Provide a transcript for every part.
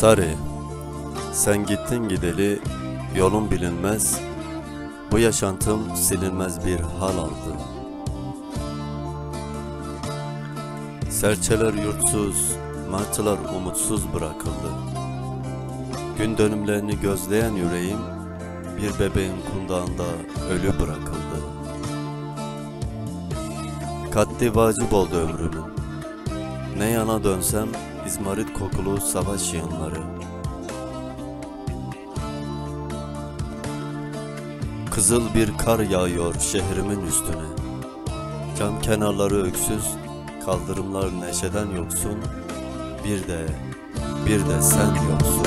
Sarı, sen gittin gideli, yolun bilinmez, bu yaşantım silinmez bir hal aldı. Serçeler yurtsuz, martılar umutsuz bırakıldı. Gün dönümlerini gözleyen yüreğim, bir bebeğin kundağında ölü bırakıldı. Katli vacip oldu ömrümün. Ne yana dönsem izmarit kokulu savaş yığınları. Kızıl bir kar yağıyor şehrimin üstüne. Cam kenarları öksüz, kaldırımlar neşeden yoksun. Bir de sen yoksun.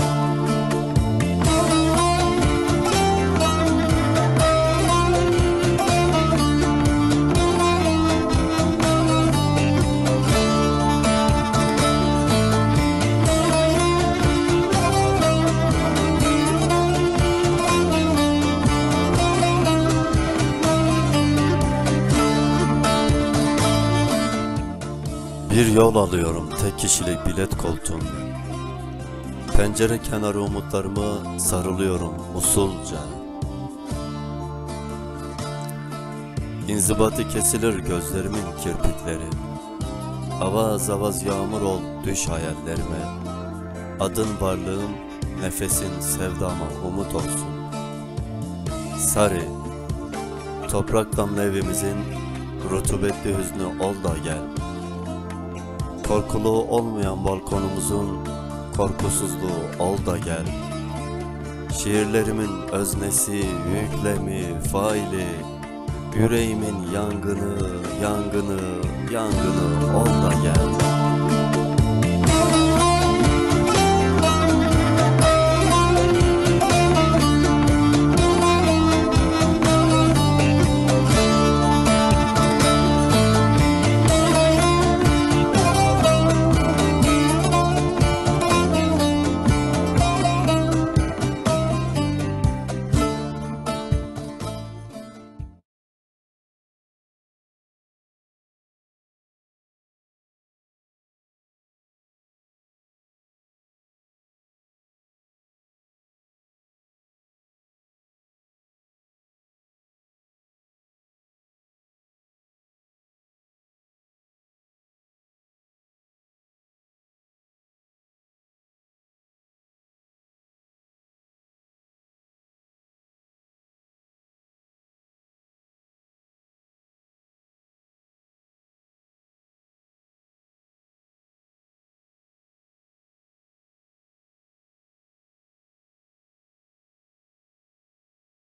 Bir yol alıyorum tek kişilik bilet koltuğunda. Pencere kenarı umutlarımı sarılıyorum usulca. İnzibatı kesilir gözlerimin kirpikleri. Avaz avaz yağmur ol düş hayallerime. Adın varlığım, nefesin sevdama umut olsun. Sarı, toprak damla evimizin rutubetli hüznü ol da gel. Korkuluğu olmayan balkonumuzun korkusuzluğu ol da gel. Şiirlerimin öznesi, yüklemi, faili, yüreğimin yangını ol da gel.